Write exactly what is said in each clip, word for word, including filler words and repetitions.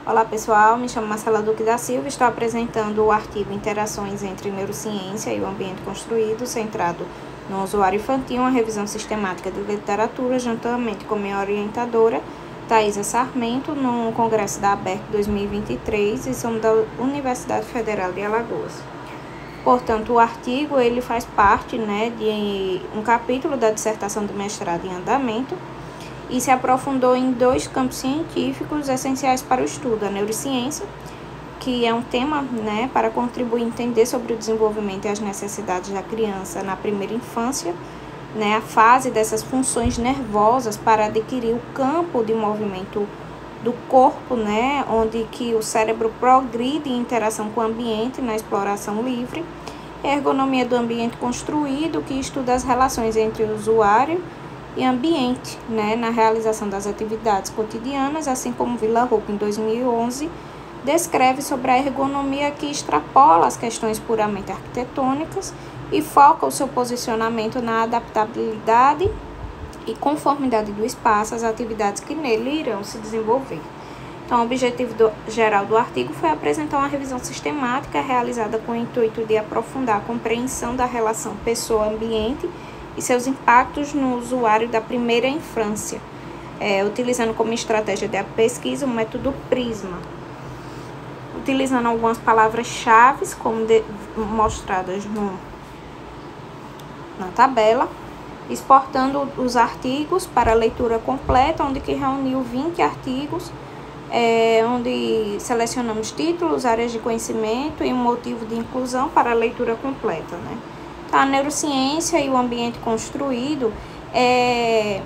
Olá pessoal, me chamo Marcela Duque da Silva e estou apresentando o artigo Interações entre Neurociência e o Ambiente Construído, centrado no usuário infantil, uma revisão sistemática de literatura, juntamente com minha orientadora, Thaisa Sarmento, no Congresso da ABERC dois mil e vinte e três, e somos da Universidade Federal de Alagoas. Portanto, o artigo ele faz parte né, de um capítulo da dissertação do mestrado em andamento, e se aprofundou em dois campos científicos essenciais para o estudo, a neurociência, que é um tema né, para contribuir a entender sobre o desenvolvimento e as necessidades da criança na primeira infância, né, a fase dessas funções nervosas para adquirir o campo de movimento do corpo, né, onde que o cérebro progride em interação com o ambiente na exploração livre, e a ergonomia do ambiente construído, que estuda as relações entre o usuário e ambiente, né, na realização das atividades cotidianas, assim como Villa Hope, em dois mil e onze, descreve sobre a ergonomia que extrapola as questões puramente arquitetônicas e foca o seu posicionamento na adaptabilidade e conformidade do espaço às atividades que nele irão se desenvolver. Então, o objetivo do, geral do artigo foi apresentar uma revisão sistemática realizada com o intuito de aprofundar a compreensão da relação pessoa-ambiente e seus impactos no usuário da primeira infância, é, utilizando como estratégia de pesquisa o método PRISMA, utilizando algumas palavras-chave, como de, mostradas no, na tabela, exportando os artigos para leitura completa, onde que reuniu vinte artigos, é, onde selecionamos títulos, áreas de conhecimento e um motivo de inclusão para a leitura completa, né? A neurociência e o ambiente construído é,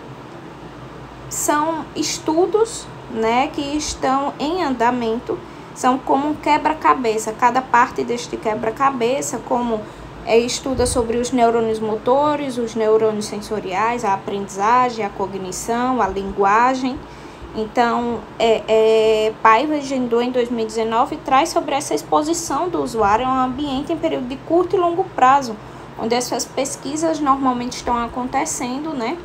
são estudos né, que estão em andamento, são como um quebra-cabeça. Cada parte deste quebra-cabeça, como é, estuda sobre os neurônios motores, os neurônios sensoriais, a aprendizagem, a cognição, a linguagem. Então, é, é, Paiva agendou em dois mil e dezenove traz sobre essa exposição do usuário a um ambiente em período de curto e longo prazo, onde essas pesquisas normalmente estão acontecendo, né?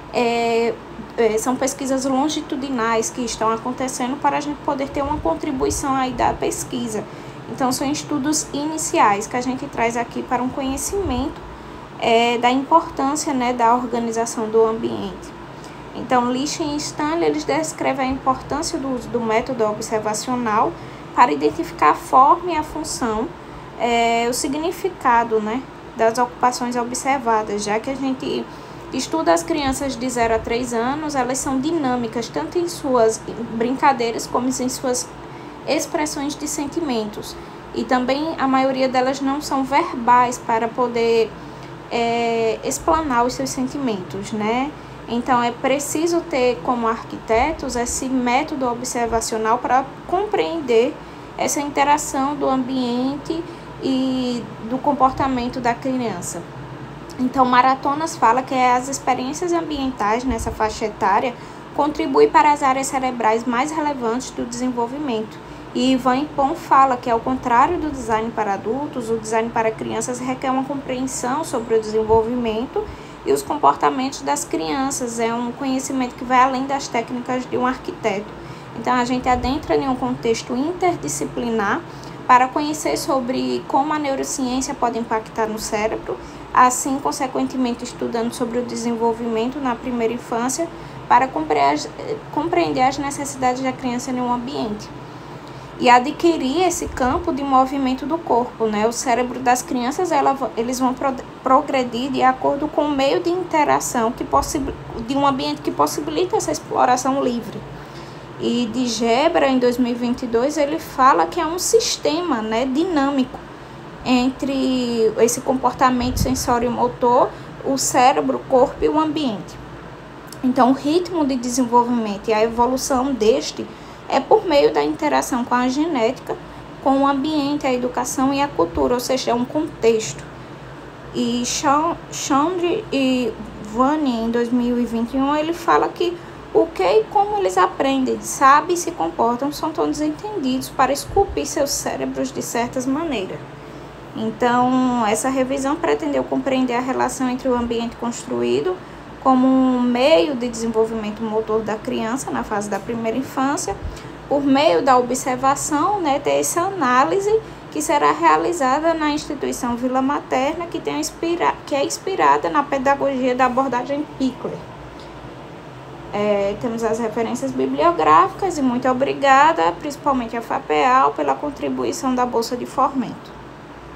É, é, são pesquisas longitudinais que estão acontecendo para a gente poder ter uma contribuição aí da pesquisa. Então, são estudos iniciais que a gente traz aqui para um conhecimento é, da importância né, da organização do ambiente. Então, Lichen e Stanley, eles descrevem a importância do uso do método observacional para identificar a forma e a função, é, o significado né, das ocupações observadas, já que a gente estuda as crianças de zero a três anos, elas são dinâmicas, tanto em suas brincadeiras como em suas expressões de sentimentos. E também a maioria delas não são verbais para poder é, explanar os seus sentimentos, né? Então, é preciso ter como arquitetos esse método observacional para compreender essa interação do ambiente e do comportamento da criança. Então, Maratonas fala que as experiências ambientais nessa faixa etária contribuem para as áreas cerebrais mais relevantes do desenvolvimento. E Ivan Ippon fala que, ao contrário do design para adultos, o design para crianças requer uma compreensão sobre o desenvolvimento e os comportamentos das crianças. É um conhecimento que vai além das técnicas de um arquiteto. Então, a gente adentra em um contexto interdisciplinar para conhecer sobre como a neurociência pode impactar no cérebro, assim, consequentemente, estudando sobre o desenvolvimento na primeira infância para compreender as necessidades da criança em um ambiente. E adquirir esse campo de movimento do corpo, né? O cérebro das crianças, ela, eles vão pro, progredir de acordo com o meio de interação que de um ambiente que possibilita essa exploração livre. E de Gebra, em dois mil e vinte e dois, ele fala que é um sistema né, dinâmico entre esse comportamento sensório-motor, o cérebro, o corpo e o ambiente. Então, o ritmo de desenvolvimento e a evolução deste é por meio da interação com a genética, com o ambiente, a educação e a cultura, ou seja, é um contexto. E Chandri e Vani, em dois mil e vinte e um, ele fala que o que e como eles aprendem, sabem e se comportam são todos entendidos para esculpir seus cérebros de certas maneiras. Então, essa revisão pretendeu compreender a relação entre o ambiente construído como um meio de desenvolvimento motor da criança na fase da primeira infância, por meio da observação, né, ter essa análise que será realizada na instituição Vila Materna, que, tem inspira que é inspirada na pedagogia da abordagem Pickler. É, temos as referências bibliográficas e muito obrigada, principalmente a FAPEAL, pela contribuição da Bolsa de Fomento.